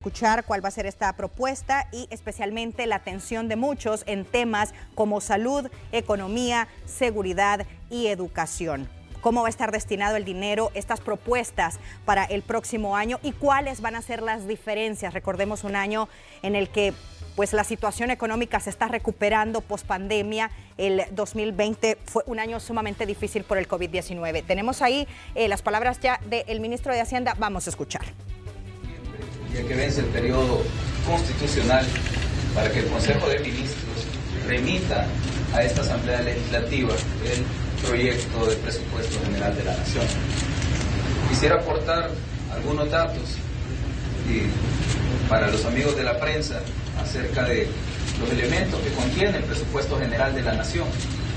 Escuchar cuál va a ser esta propuesta y especialmente la atención de muchos en temas como salud, economía, seguridad y educación. ¿Cómo va a estar destinado el dinero, estas propuestas para el próximo año y cuáles van a ser las diferencias? Recordemos un año en el que pues la situación económica se está recuperando post-pandemia. El 2020 fue un año sumamente difícil por el COVID-19. Tenemos ahí las palabras ya del ministro de Hacienda. Vamos a escuchar. Ya que vence el periodo constitucional para que el Consejo de Ministros remita a esta Asamblea Legislativa el proyecto de presupuesto general de la Nación. Quisiera aportar algunos datos para los amigos de la prensa acerca de los elementos que contiene el presupuesto general de la Nación.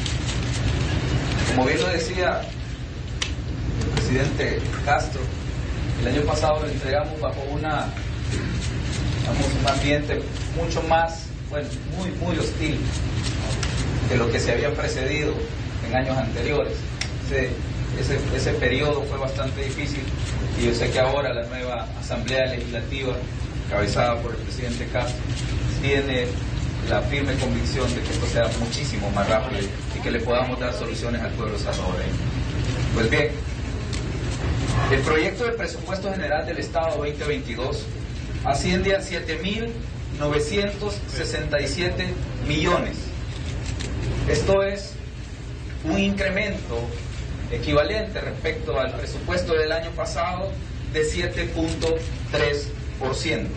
Como bien lo decía el presidente Castro, el año pasado lo entregamos bajo un ambiente mucho más, muy hostil que lo que se había precedido en años anteriores. Ese periodo fue bastante difícil y yo sé que ahora la nueva Asamblea Legislativa, encabezada por el presidente Castro, tiene la firme convicción de que esto sea muchísimo más rápido y que le podamos dar soluciones al pueblo salvadoreño. Pues bien, el proyecto de presupuesto general del Estado 2022 asciende a 7.967 millones. Esto es un incremento equivalente respecto al presupuesto del año pasado de 7.3%.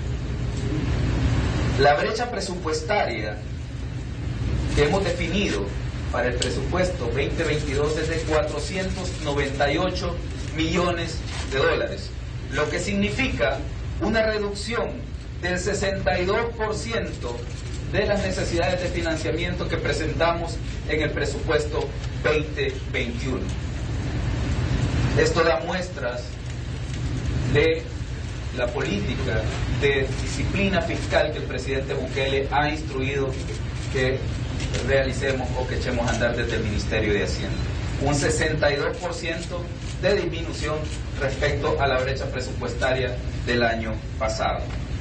La brecha presupuestaria que hemos definido para el presupuesto 2022 es de 498 millones de dólares, lo que significa una reducción del 62% de las necesidades de financiamiento que presentamos en el presupuesto 2021. Esto da muestras de la política de disciplina fiscal que el presidente Bukele ha instruido que realicemos o que echemos a andar desde el Ministerio de Hacienda. Un 62% de disminución respecto a la brecha presupuestaria del año pasado.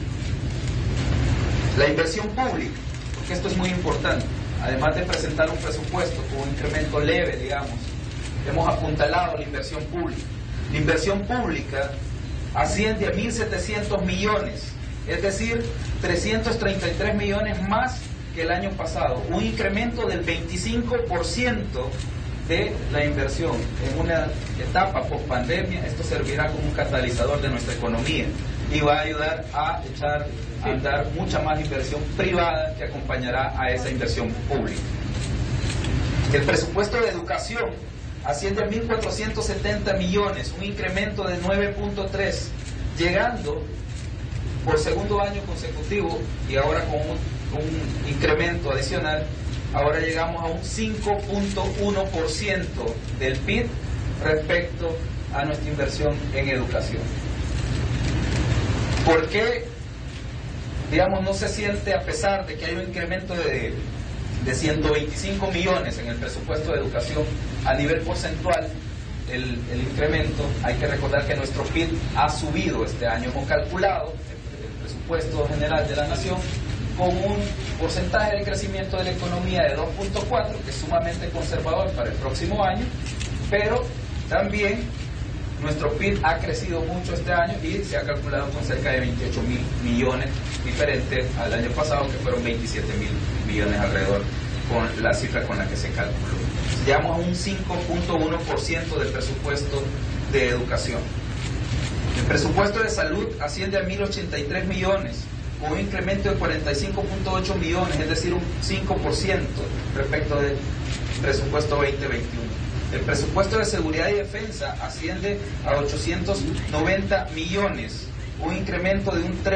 La inversión pública, porque esto es muy importante, además de presentar un presupuesto con un incremento leve, digamos, hemos apuntalado la inversión pública. La inversión pública asciende a 1.700 millones, es decir, 333 millones más que el año pasado, un incremento del 25% de la inversión. En una etapa post pandemia, esto servirá como un catalizador de nuestra economía y va a ayudar a echar a andar mucha más inversión privada que acompañará a esa inversión pública. El presupuesto de educación asciende a 1.470 millones, un incremento de 9.3%, llegando por segundo año consecutivo y ahora con un incremento adicional, ahora llegamos a un 5.1% del PIB respecto a nuestra inversión en educación. ¿Por qué, digamos, no se siente, a pesar de que hay un incremento de 125 millones en el presupuesto de educación a nivel porcentual, el incremento? Hay que recordar que nuestro PIB ha subido este año. Hemos calculado el presupuesto general de la Nación con un porcentaje de crecimiento de la economía de 2.4, que es sumamente conservador para el próximo año, pero también nuestro PIB ha crecido mucho este año y se ha calculado con cerca de 28.000 millones, diferente al año pasado, que fueron 27.000 millones alrededor, con la cifra con la que se calculó. Llegamos a un 5.1% del presupuesto de educación. El presupuesto de salud asciende a 1.083 millones, con un incremento de 45.8 millones, es decir, un 5% respecto del presupuesto 2021. El presupuesto de seguridad y defensa asciende a 890 millones, un incremento de un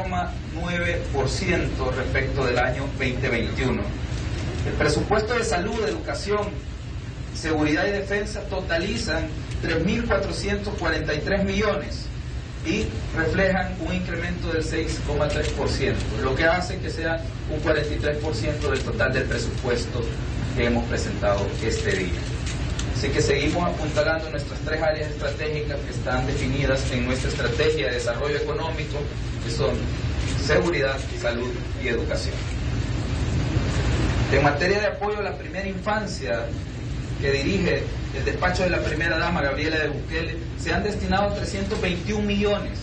3.9% respecto del año 2021. El presupuesto de salud, educación, seguridad y defensa totalizan 3.443 millones y reflejan un incremento del 6.3%, lo que hace que sea un 43% del total del presupuesto que hemos presentado este día. Así que seguimos apuntalando nuestras tres áreas estratégicas que están definidas en nuestra estrategia de desarrollo económico, que son seguridad, salud y educación. En materia de apoyo a la primera infancia, que dirige el despacho de la primera dama, Gabriela de Bukele, se han destinado 321 millones.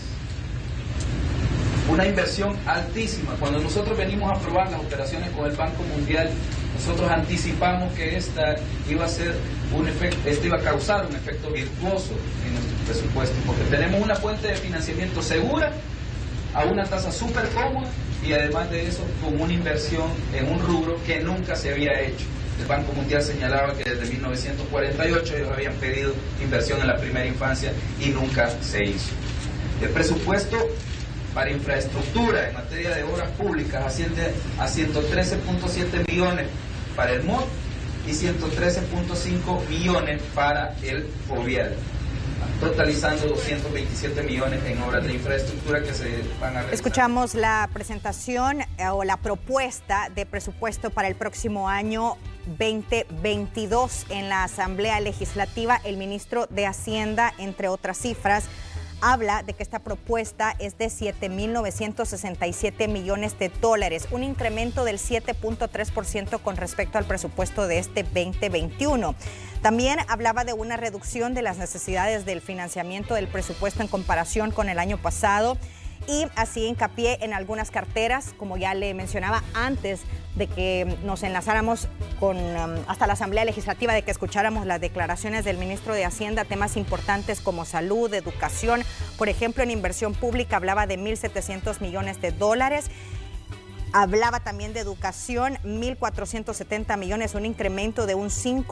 Una inversión altísima. Cuando nosotros venimos a aprobar las operaciones con el Banco Mundial, nosotros anticipamos que esta iba a causar un efecto virtuoso en nuestro presupuesto, porque tenemos una fuente de financiamiento segura, a una tasa súper cómoda y además de eso con una inversión en un rubro que nunca se había hecho. El Banco Mundial señalaba que desde 1948 ellos habían pedido inversión en la primera infancia y nunca se hizo. El presupuesto para infraestructura en materia de obras públicas asciende a 113.7 millones para el MOD y 113.5 millones para el gobierno, totalizando 227 millones en obras de infraestructura que se van a realizar. Escuchamos la presentación o la propuesta de presupuesto para el próximo año 2022 en la Asamblea Legislativa. El ministro de Hacienda, entre otras cifras, habla de que esta propuesta es de 7.967 millones de dólares, un incremento del 7.3% con respecto al presupuesto de este 2021. También hablaba de una reducción de las necesidades del financiamiento del presupuesto en comparación con el año pasado y así hincapié en algunas carteras, como ya le mencionaba antes de que nos enlazáramos hasta la Asamblea Legislativa, de que escucháramos las declaraciones del ministro de Hacienda, temas importantes como salud, educación. Por ejemplo, en inversión pública hablaba de 1.700 millones de dólares. Hablaba también de educación, 1.470 millones, un incremento de un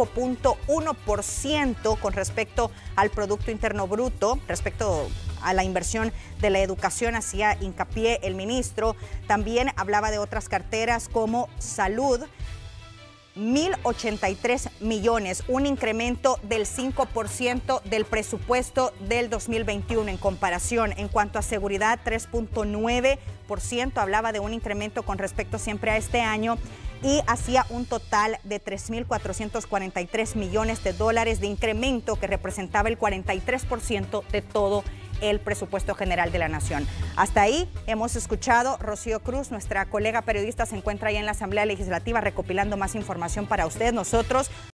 5.1% con respecto al Producto Interno Bruto, respecto a la inversión de la educación, hacía hincapié el ministro. También hablaba de otras carteras como salud, 1.083 millones, un incremento del 5% del presupuesto del 2021 en comparación. En cuanto a seguridad, 3.9%, hablaba de un incremento con respecto siempre a este año y hacía un total de 3.443 millones de dólares de incremento que representaba el 43% de todo el presupuesto general de la nación. Hasta ahí hemos escuchado. Rocío Cruz, nuestra colega periodista, se encuentra ahí en la Asamblea Legislativa recopilando más información para usted. Nosotros